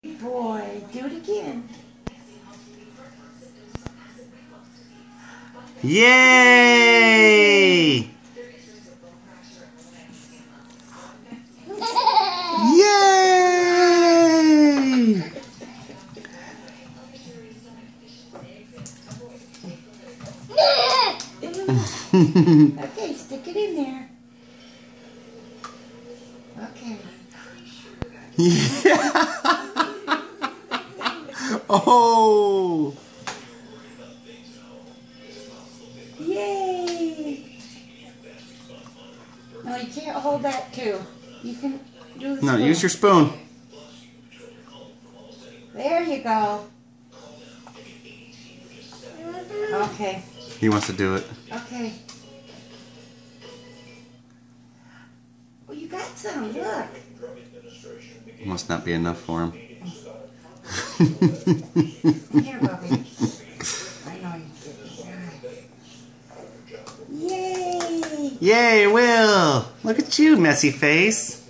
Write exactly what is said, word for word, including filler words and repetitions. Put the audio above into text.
Good boy, do it again. Yay! Yay! Okay, stick it in there. Okay. Yeah. Oh! Yay! No, you can't hold that too. You can do the No, spoon. use your spoon. There you go. Okay. He wants to do it. Okay. Well, you got some. Look. Must not be enough for him. Here, Bubby. I know you did. Yay! Yay, Will! Look at you, messy face.